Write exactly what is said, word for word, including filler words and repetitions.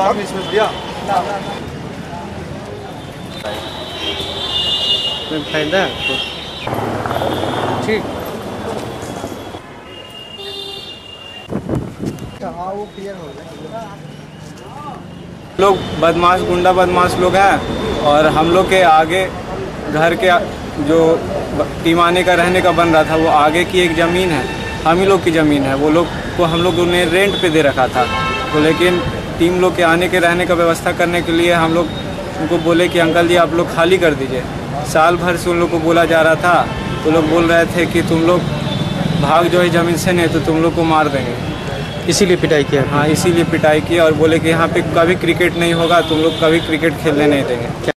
काम इसमें दिया फायदा तो ठीक। हाँ वो क्लियर हो गया। लोग बदमाश गुंडा बदमाश लोग हैं और हम लोग के आगे घर के जो टीमाने का रहने का बन रहा था वो आगे की एक ज़मीन है, हम ही लोग की ज़मीन है। वो लोग को हम लोग ने रेंट पे दे रखा था, तो लेकिन टीम लोग के आने के रहने का व्यवस्था करने के लिए हम लोग उनको बोले कि अंकल जी आप लोग खाली कर दीजिए। साल भर से उन लोग को बोला जा रहा था, तो लोग बोल रहे थे कि तुम लोग भाग जो है ज़मीन से नहीं तो तुम लोग को मार देंगे, इसीलिए पिटाई किया। हाँ इसीलिए पिटाई की और बोले कि यहाँ पे कभी क्रिकेट नहीं होगा, तुम लोग कभी क्रिकेट खेलने नहीं देंगे। क्या